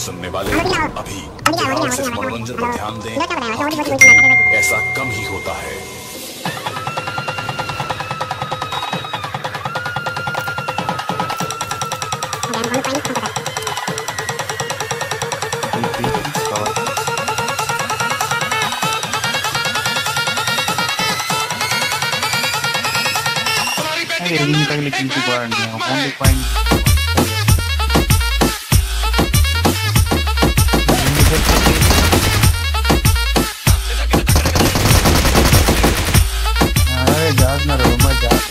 सुनने वाले अभी फिलहाल सिर्फ मनोरंजन पर ध्यान दें। ऐसा कम ही होता है। ini kita lagi di Baja, only point. Jazz na Roma jazz.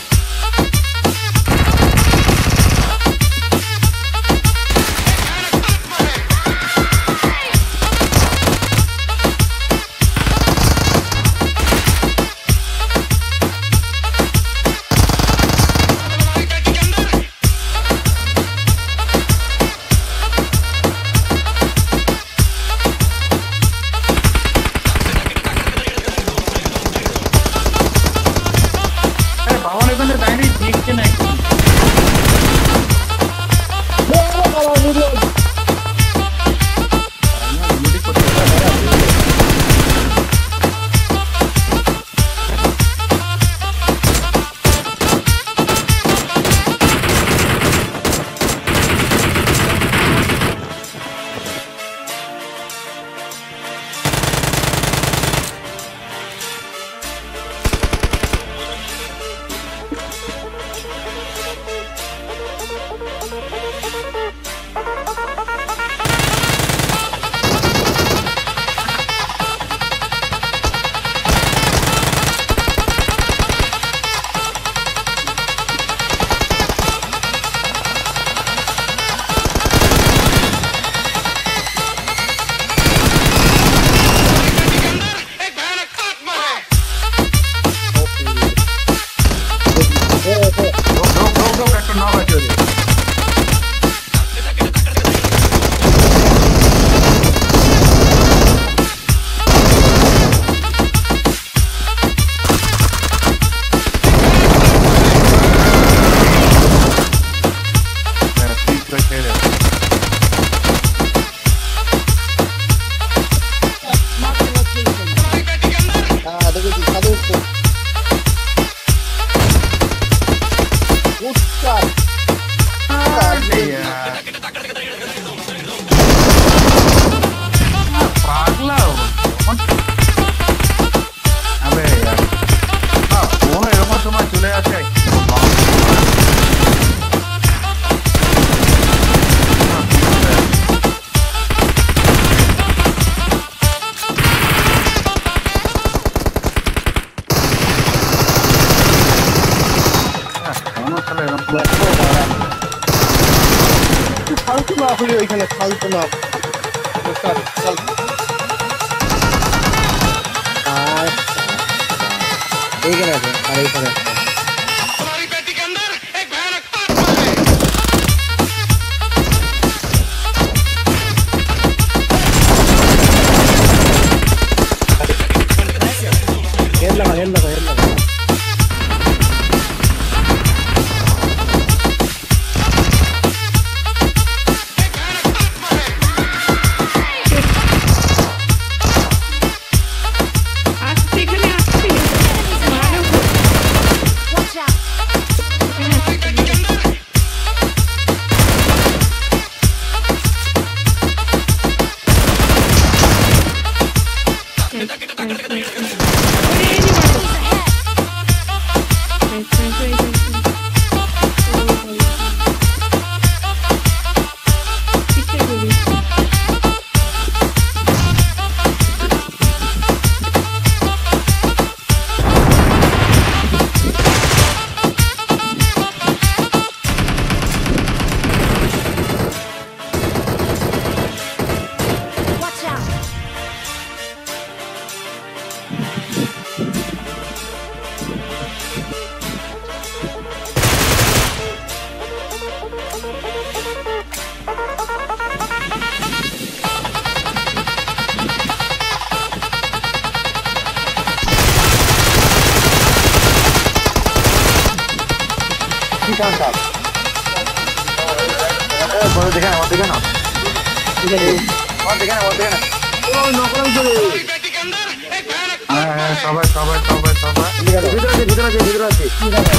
देखा ना ঠিক আছে और देखना ও নকলাম চলে হ্যাঁ সবাই সবাই সবাই সবাই ভিতরে আছে ঠিক আছে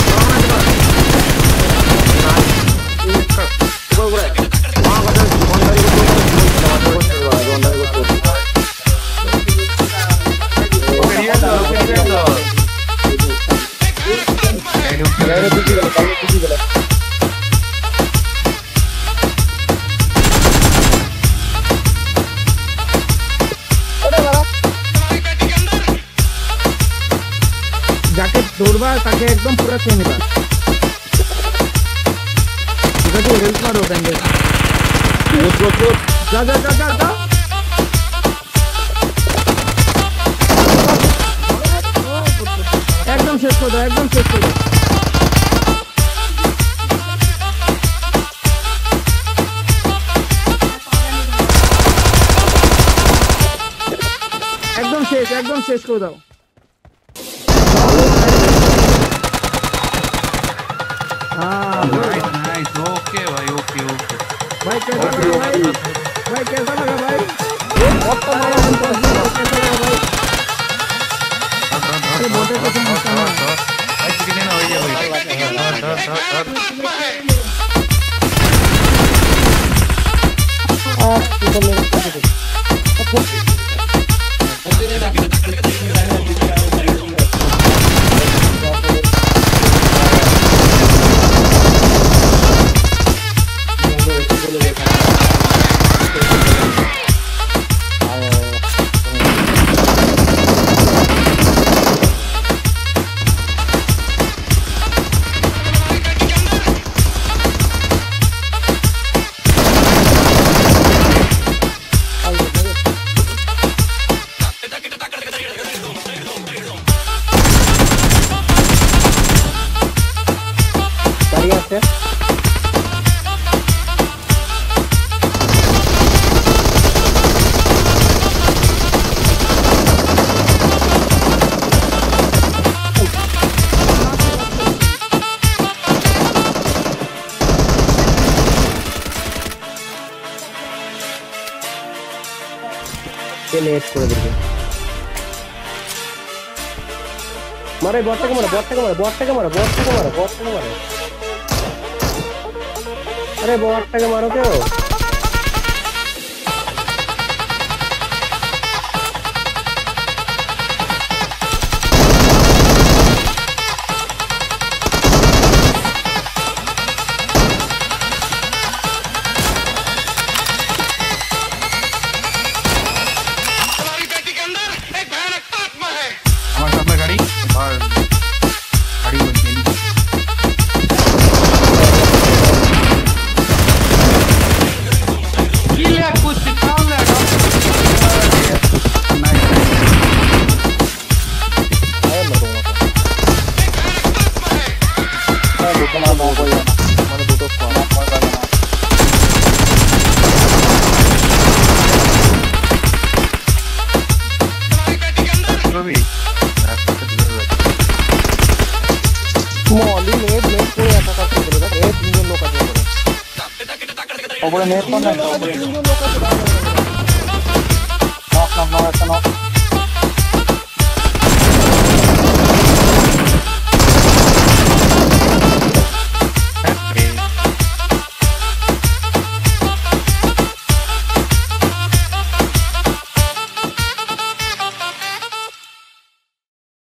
উপরে মা কথা বন্ধারি যাকে ধরবা তাকে একদম পুরো খেয়ে নিবা ঠিক আছে হেল্প মারো ব্যান্ডেজ যা যা যা যা যা একদম শেষ করে দাও একদম শেষ করে দাও একদম শেষ করে দাও नाइस ओके भाई ओके ओके भाई कैसा लगा भाई कैसा लगा भाई बहुत मारा कैसा लगा भाई अरे बोटे को तुम मत भाई कितने ना हो गया लेट করে দিবে মারে বটটাকে মারো আরে বটটাকে মারো কেউ ओपरे नेट पर ना ओपरे नॉक नॉक नॉक